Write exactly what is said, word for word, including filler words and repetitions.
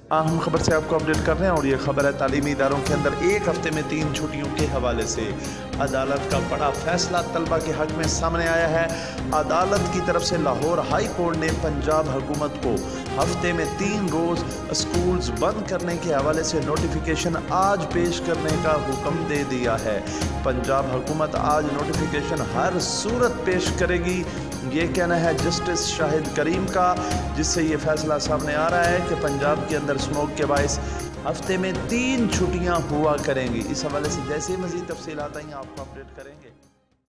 अहम खबर से आपको अपडेट कर रहे हैं और ये खबर है तालीमी इदारों के अंदर एक हफ्ते में तीन छुट्टियों के हवाले से अदालत का बड़ा फैसला तलबा के हक में सामने आया है। अदालत की तरफ से लाहौर हाई कोर्ट ने पंजाब हुकूमत को हफ्ते में तीन रोज़ स्कूल्स बंद करने के हवाले से नोटिफिकेशन आज पेश करने का हुक्म दे दिया है। पंजाब हुकूमत आज नोटिफिकेशन हर सूरत पेश करेगी, ये कहना है जस्टिस शाहिद करीम का, जिससे ये फैसला सामने आ रहा है कि पंजाब के अंदर स्मोक के बायस हफ्ते में तीन छुट्टियां हुआ करेंगी। इस हवाले से जैसे ही मज़ीद तफसीलात आई आपको अपडेट करेंगे।